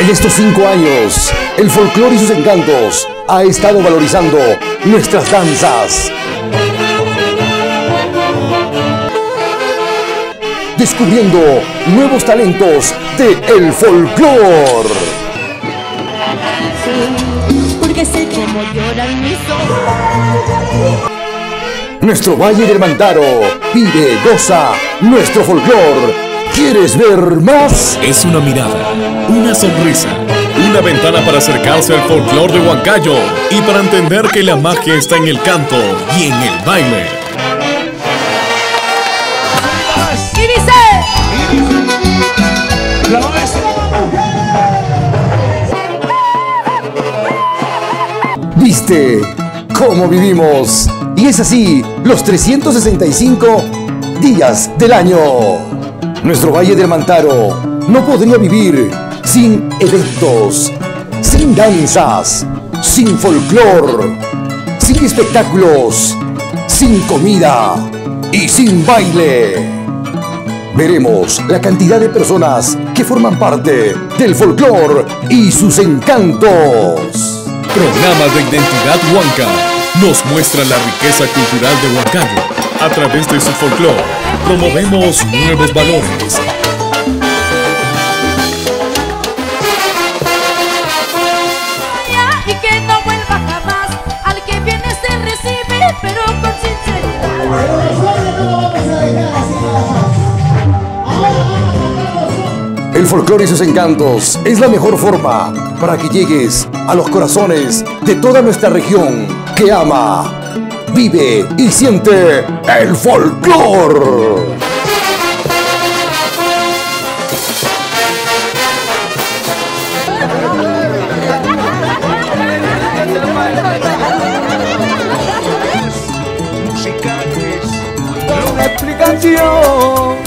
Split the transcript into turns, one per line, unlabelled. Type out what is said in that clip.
En estos 5 años, el folclore y sus encantos ha estado valorizando nuestras danzas, descubriendo nuevos talentos del folclore.
Porque sé cómo lloran mis ojos.
Nuestro Valle del Mantaro vive, goza nuestro folclore. ¿Quieres ver más?
Es una mirada, una sonrisa, una ventana para acercarse al folclore de Huancayo y para entender que la magia está en el canto y en el baile.
Y dice...
¿Viste cómo vivimos? Y es así los 365 días del año. Nuestro Valle del Mantaro no podría vivir sin eventos, sin danzas, sin folclore, sin espectáculos, sin comida y sin baile. Veremos la cantidad de personas que forman parte del folclore y sus encantos.
Programa de Identidad Huanca nos muestra la riqueza cultural de Huancayo. A través de su folclore, promovemos nuevos valores.
Y que no vuelva jamás. Al que viene se recibe, pero con sinceridad.
El folclore y sus encantos es la mejor forma para que llegues a los corazones de toda nuestra región que ama, vive y siente el folclore.
Una explicación